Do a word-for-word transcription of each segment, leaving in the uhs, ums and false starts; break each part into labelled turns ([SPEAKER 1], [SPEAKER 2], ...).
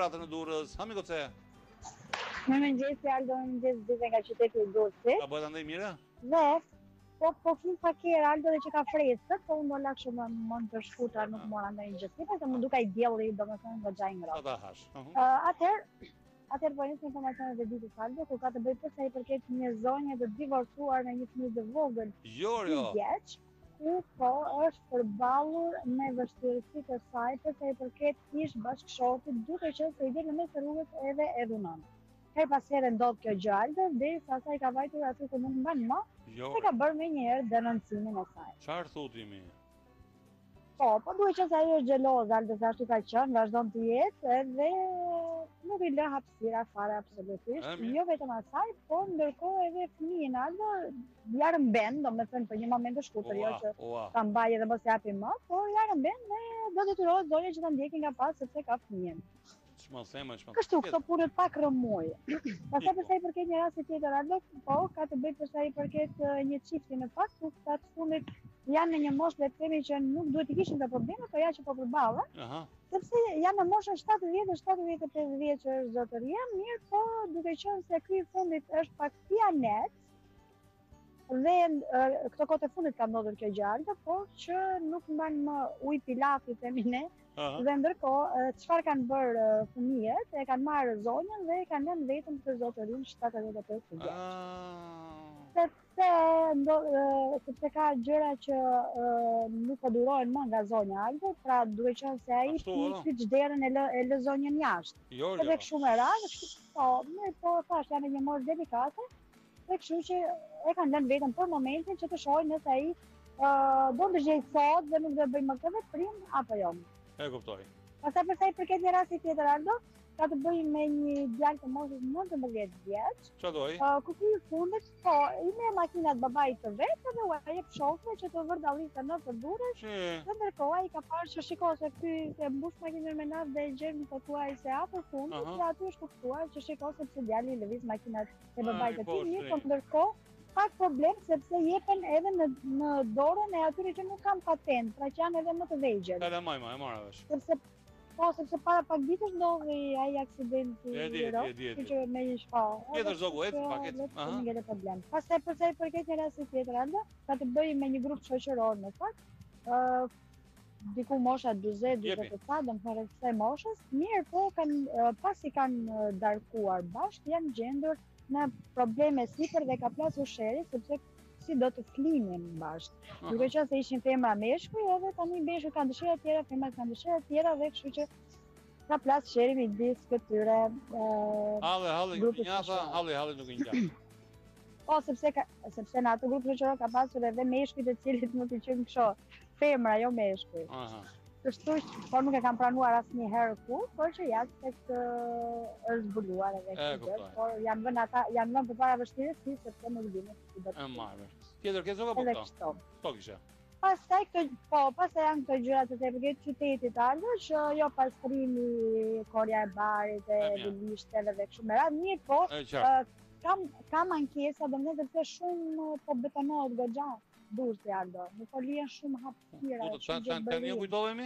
[SPEAKER 1] operatën e Durrës. Ha mi goce.
[SPEAKER 2] Më mëngjes, Aldo, mëngjes gjithë nga qyteti i Durrësit.
[SPEAKER 1] Ka bëhet andaj mirë?
[SPEAKER 2] Dhe, po po fund pak herë Aldo dhe që ka freskët, po unë do lak shumë mund të shkuta, nuk mora ndonjë gjë tjetër, se më dukaj dielli, domethënë goxha i ngrohtë.
[SPEAKER 1] Sa ta hash.
[SPEAKER 2] Atëherë, atëherë po nisë informacionet e ditës Aldo, ku ka të bëjë për sa i përket një zonje të divorcuar me një fëmijë të vogël.
[SPEAKER 1] Jo, jo.
[SPEAKER 2] Vjeç, ku po është përballur me vështirësitë e saj për sa i përket ish bashkëshortit, duke qenë se i del në mes të rrugës edhe e dhunon. Her pas here ndodh kjo gjë Aldo, derisa sa i ka vajtur aty ku nuk mban më, se ka bërë me njëherë denoncimin e saj.
[SPEAKER 1] Çfarë thotë mi?
[SPEAKER 2] Po, po duhet që se ajo është xheloze, Aldo, se ashtu ka qenë, vazhdon të jetë edhe nuk i lë hapësira fare absolutisht. Jo vetëm asaj, po ndërkohë edhe fëmijën Aldo ja rëmben, domethënë për një moment të shkurtër, jo që ta mbajë dhe mos japi më, po ja rëmben dhe do detyrohet zonja që ta ndjekin nga pas sepse ka fëmijën.
[SPEAKER 1] Ç'më thema, ç'më.
[SPEAKER 2] Kështu, këto punët pak rëmuj. Pastaj për sa i përket një rasti tjetër Aldo, po ka të bëjë për sa i përket një çifti në fakt, ku ta të fundit janë në një moshë le të themi që nuk duhet të kishin të probleme, po ja që po përballen. Aha. Sepse janë në moshën shtatëdhjetë shtatëdhjetë e pesë vjeç është zotëria, mirë, po duke qenë se ky i fundit është pak pianet. Dhe këto kohë të fundit ka ndodhur kjo gjë Aldo, por që nuk mban më ujë pilafi themi ne. Dhe ndërkohë, çfarë kanë bërë fëmijët, e kanë marrë zonjën dhe e kanë lënë vetëm të zotërinë shtatëdhjetë e pesë vjeç. Sepse, sepse ka gjëra që nuk po durohen më nga zonja Aldo, pra duke qenë se ai piqi çderën e lë e lë zonjën jashtë. Edhe kështu me radhë, po, ne po thash janë një moshë delikate, dhe kështu që e kanë lënë vetëm për momentin që të shohin nëse ai do të gjejë sot dhe nuk do të bëjë më këtë veprim apo jo.
[SPEAKER 1] E kuptoj.
[SPEAKER 2] Pastaj për sa i përket një rasti tjetër Aldo, ka të bëjë me një djalë të moshës nëntëmbëdhjetë vjeç.
[SPEAKER 1] Çfarë doi?
[SPEAKER 2] Ku ky i fundit, po, i merr makinat babait të vet dhe u jep shokëve që të vërdalliste në të durrës. Dhe ndërkohë ai ka parë që shikoj se ky e mbush makinën me naftë dhe e gjen të thuaj se afër fundit, dhe aty është kuptuar që shikoj sepse djali lëviz makinat e babait të tij, mirë, po ndërkohë pak problem sepse jepen edhe në në dorën e atyre që nuk kanë patent, pra që janë edhe më të vegjël.
[SPEAKER 1] Ka la majma, e marrë vesh.
[SPEAKER 2] Sepse po, sepse para pak ditësh ndodhi ai aksidenti i rrugës, që me një shpallë.
[SPEAKER 1] Tjetër zogu, ecë paket.
[SPEAKER 2] Aha. Ngjelet problem. Pastaj për sa i përket një rasti tjetër Aldo, ka të bëjë me një grup shoqëror në fakt. Ë diku mosha dyzet, dyzet e ca, domethënë kësaj moshës, mirë, po kanë pasi kanë darkuar bashkë, janë gjendur në probleme sipër dhe ka plasur sheri sepse si do të flinin bashkë. Duke qenë se ishin femra meshkuj, edhe tani meshkuj kanë dëshira të tjera, femrat kanë dëshira të tjera dhe kështu që ka plas sheri midis këtyre.
[SPEAKER 1] Halle, halle, njësa, halle, halle nuk i ngjan.
[SPEAKER 2] Po sepse ka, sepse në atë grup shoqëror ka pasur edhe meshkuj të cilët nuk i quajmë kështu, femra jo meshkuj. Aha. Kështu që po nuk e kam pranuar asnjëherë kur, por që jashtë tek është zbuluar edhe kjo, por janë vënë ata, janë vënë përpara vështirësi sepse nuk dinë si do të.
[SPEAKER 1] E marrë. Tjetër ke zoga po këto? Po kisha.
[SPEAKER 2] Pastaj këto, po, pastaj janë këto gjëra të përket qytetit Aldo, që jo pastrimi, korja e barit, e lishteve dhe kështu me radhë, mirë, po kam kam ankesa, domethënë se shumë po betonohet goxha. Durrësi Aldo, nuk po lihen shumë hapësira.
[SPEAKER 1] Po të çan tani u kujtovemi?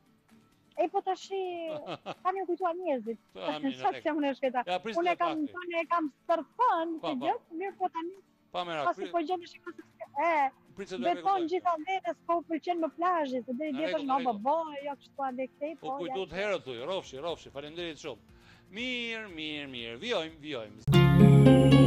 [SPEAKER 2] E po tash tani u kujtuar njerëzit. Çfarë që unë shketa? Unë kam unë kam stërfën të gjë, mirë po tani.
[SPEAKER 1] Pa më rak.
[SPEAKER 2] Pasi po gjem shikoj se e beton gjithandej, s'po pëlqen më plazhi, se deri djetër në babo, jo kështu ande këtej,
[SPEAKER 1] po. Po kujtohet herët thuj, rrofshi, rrofshi, faleminderit shumë. Mirë, mirë, mirë. Vijojmë, vijojmë.